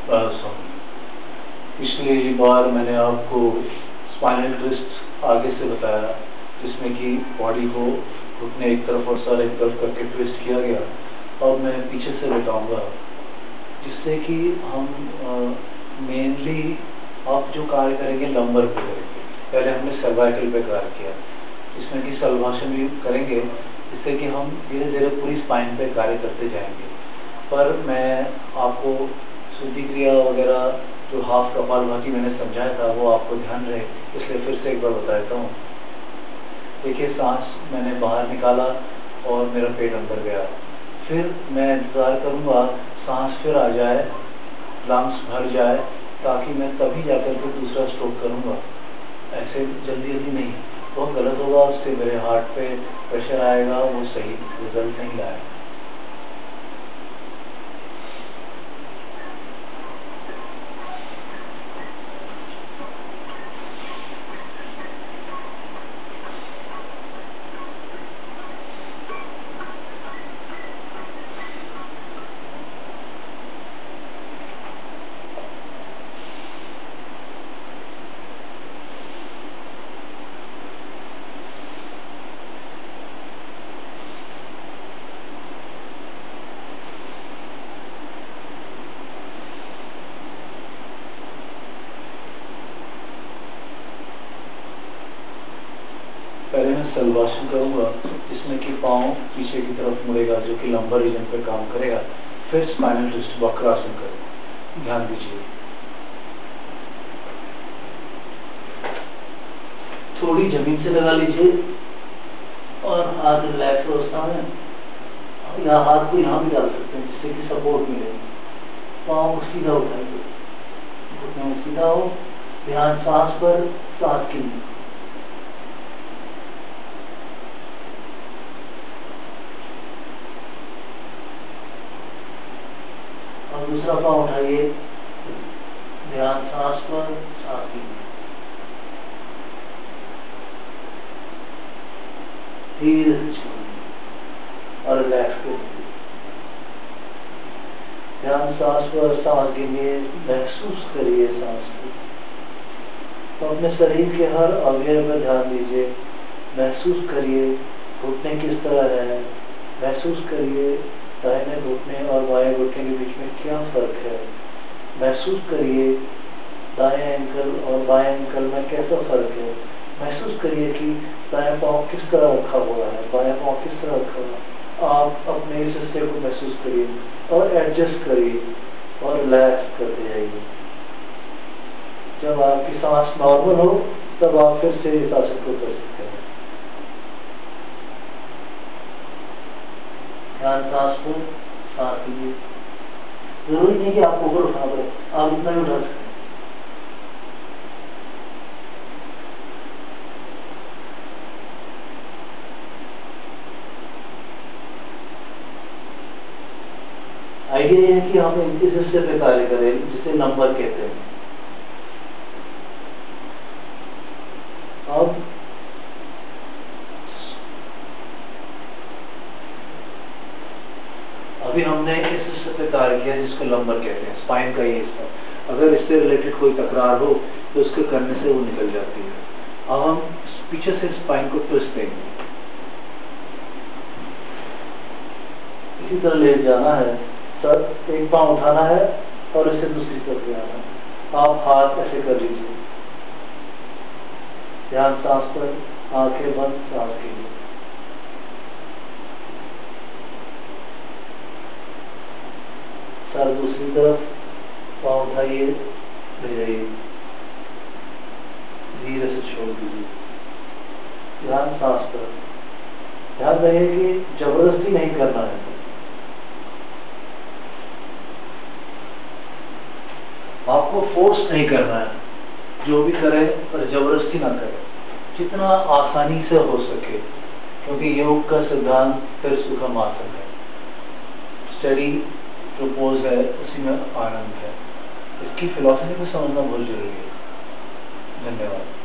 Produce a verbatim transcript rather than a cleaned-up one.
पिछली बार मैंने आपको स्पाइनल ट्विस्ट आगे से बताया, जिसमें कि बॉडी को घुटने एक तरफ और सर एक तरफ करके ट्विस्ट किया गया। अब मैं पीछे से बताऊंगा, जिससे कि हम मेनली आप जो कार्य करेंगे लंबर पे करेंगे। पहले हमने सर्वाइकल पे कार्य किया, जिसमें कि सलभाषण भी करेंगे, जिससे कि हम धीरे धीरे पूरी स्पाइन पे कार्य करते जाएंगे। पर मैं आपको शुद्धि क्रिया वगैरह जो हाफ कपालभाति मैंने समझाया था वो आपको ध्यान रहे, इसलिए फिर से एक बार बता देता हूँ। देखिए, सांस मैंने बाहर निकाला और मेरा पेट अंदर गया, फिर मैं इंतज़ार करूँगा सांस फिर आ जाए, लंग्स भर जाए, ताकि मैं तभी जाकर के दूसरा स्ट्रोक करूँगा। ऐसे जल्दी जल्दी नहीं, बहुत गलत होगा, उससे मेरे हार्ट पे प्रेशर आएगा, वो सही रिजल्ट नहीं लाएगा। पहले मैं सलभाषण करूंगा, जिसमें कि पाँव पीछे की तरफ मुड़ेगा, जो कि लंबर रीजन पे काम करेगा। फिर स्पाइनल ट्विस्ट वक्रासन करूंगा, ध्यान दीजिए। थोड़ी जमीन से लगा लीजिए और हाथ रिलैक्स अवस्था में, या हाथ को यहाँ भी डाल सकते हैं, जिससे कि सपोर्ट मिले। पाँव सीधा उठाइए, घुटने में सीधा हो, ध्यान सांस पर, सांस की नींद। और दूसरा पाँव उठाइए, ध्यान सांस पर, सांस की धीरे से छोड़िए और रिलैक्स करिए। ध्यान सांस पर, सांस गिनिए, महसूस करिए सांस को। तो अपने शरीर के हर अवयव पर ध्यान दीजिए, महसूस करिए घुटने किस तरह है, महसूस करिए दाहिने घुटने और बाएं घुटने के बीच में क्या फर्क है, महसूस करिए दाएं एंकल और बाएं एंकल में कैसा फर्क है, महसूस करिए कि दाएं पाँव किस तरह रखा हुआ है, बाएं पाँव किस तरह रखा हुआ है। आप अपने इस हिस्से को महसूस करिए और एडजस्ट करिए और रिलैक्स करते जाइए। जब आपकी सांस नॉर्मल हो, तब आप फिर से इस आसन को कर सकते हैं। ध्यान सांस को, सांस लीजिए। जरूरी नहीं कि आपको ऊपर उठाना पड़े, आप इतना ही उठा सकते हैं। आइडिया यह है कि हम इस हिस्से पे कार्य करें, जिसे लंबर कहते हैं। अब अभी हमने इस हिस्से पे कार्य किया जिसको लंबर कहते हैं, स्पाइन का ये हिस्सा। अगर इससे रिलेटेड कोई तकरार हो तो उसके करने से वो निकल जाती है। अब हम पीछे से स्पाइन को ट्विस्ट देंगे, इसी तरह ले जाना है। सर एक पाँव उठाना है और इसे दूसरी तरफ ले आना है। आप हाथ ऐसे कर लीजिए, ध्यान सांस पर, आंखें बंद, सांस कीजिए। सर दूसरी तरफ, पाँव उठाइए, ले जाइए, धीरे से छोड़ दीजिए। ध्यान सांस पर, ध्यान रहे कि जबरदस्ती नहीं करना है। आपको फोर्स नहीं करना है, जो भी करे पर जबरदस्ती ना करे, जितना आसानी से हो सके, क्योंकि योग का सिद्धांत फिर सुखम आसन है। स्टडी जो पोज है उसी में आनंद है। इसकी फिलॉसफी को समझना बहुत जरूरी है। धन्यवाद।